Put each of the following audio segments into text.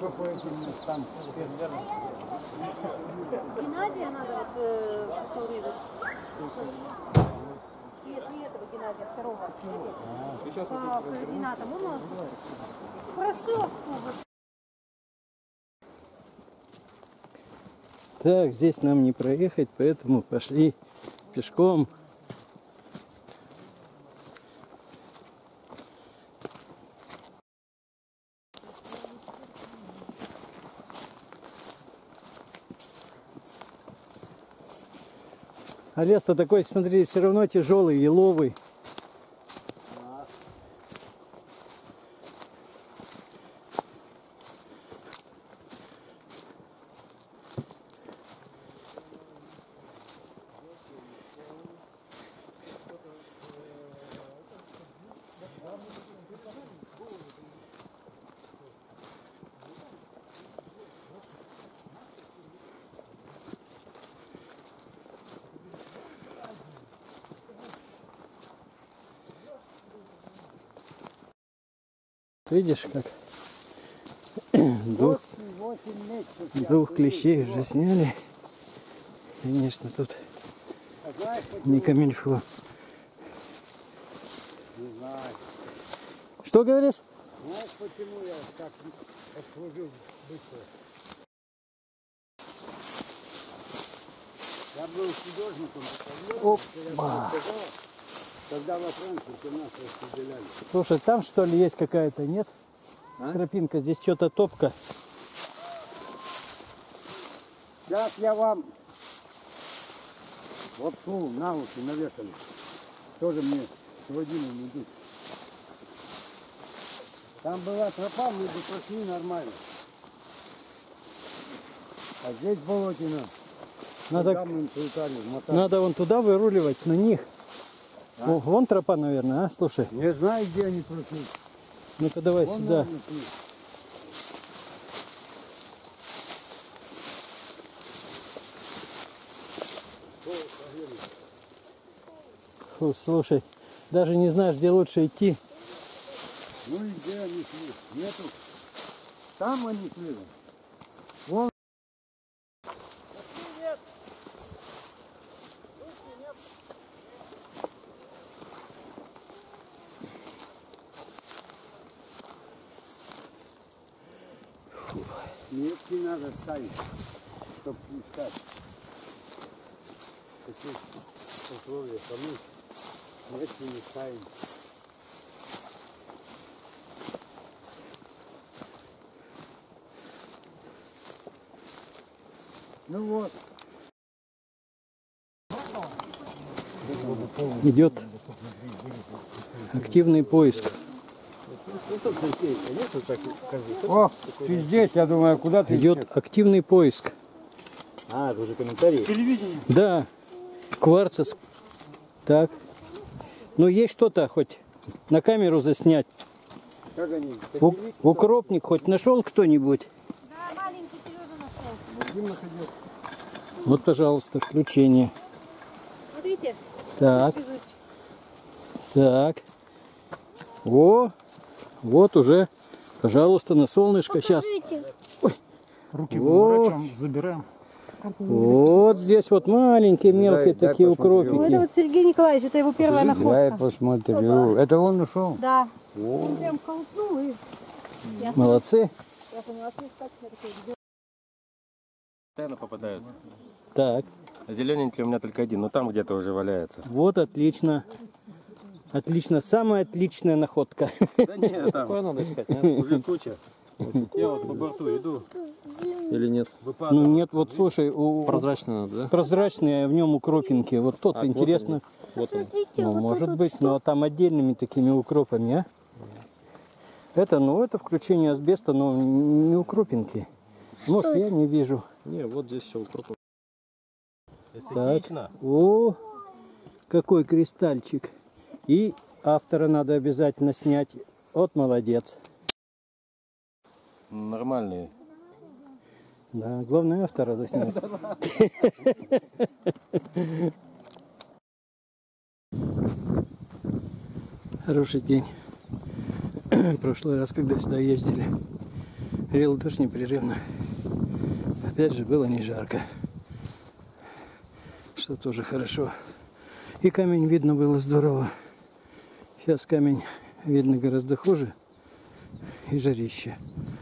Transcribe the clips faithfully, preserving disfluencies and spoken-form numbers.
Что по этим местам? Геннадия надо вот э, культурировать. Нет, не этого Геннадия, второго. По координатам. Он у нас хорошо. Так, здесь нам не проехать, поэтому пошли пешком. А лес-то такой, смотри, все равно тяжелый, еловый. Видишь, как двух, двух клещей уже сняли. Конечно, тут не камильфо. Не знаю. Что говоришь? Знаешь, почему я так отслужил быстро? Я был художником, Опа. когда во Франции нас распределяли. Слушай, там что ли есть какая-то, нет? А? Тропинка, здесь что-то топка. Сейчас я вам вот фу, на уши навешали. Тоже мне с Вадимом идут. Там была тропа, мы бы прошли нормально. А здесь болотина. Надо, мы прилетали, надо вон туда выруливать, на них. А? О, вон тропа, наверное, а? Слушай. Не знаю, где они прошли. Ну-ка давай Вон, сюда. наверное, пли. Фу, слушай, даже не знаешь, где лучше идти. Ну и где они шли? Нету. Там они шли. Вон. Метки надо ставить, чтобы искать. Такие условия помыть. Метки не ставим. Ну вот. Идет активный поиск. О, ты здесь, я думаю, куда ты Идет активный поиск. А, это уже комментарии. Телевидение. Да, кварцис. Так. Ну есть что-то хоть на камеру заснять. Как они? У- укропник хоть нашел кто-нибудь? Да, маленький Сережа нашел. Вот, пожалуйста, включение. Смотрите. Так, так. О, вот уже, пожалуйста, на солнышко. Сейчас. Руки Вот. выворачиваем, забираем. Вот здесь вот маленькие, мелкие Дай- дай такие посмотрю. Ну, это укропики. вот Сергей Николаевич, это его первая Давай находка. посмотрю. Это он нашел? Да. Он прям колупнул и... Я, Молодцы. я поняла, что искать на такой где. Постоянно попадаются. Так, Зелененький у меня только один, но там где-то уже валяется. вот отлично. Отлично, самая отличная находка. Да нет, там надо искать, уже куча. Я вот по борту иду. Или нет? Ну нет, вот слушай, у... Прозрачно надо, да? прозрачные, в нем укропинки. Вот тот А, вот интересно. Вот он. Ну, может быть, но там отдельными такими укропами, а? Это, ну, это включение асбеста, но не укропинки. Может, я не вижу. Не, вот здесь все укропано. Так. О, какой кристальчик. И автора надо обязательно снять. Вот молодец. Нормальные. Да, главное автора заснять. Хороший день. В прошлый раз, когда сюда ездили, Лил дождь непрерывно. Опять же было не жарко. Что тоже хорошо. И камень видно было здорово. Сейчас камень видно гораздо хуже. И жарище.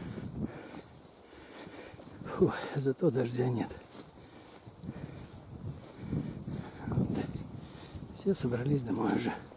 Фу, зато дождя нет. Вот. Все собрались домой уже.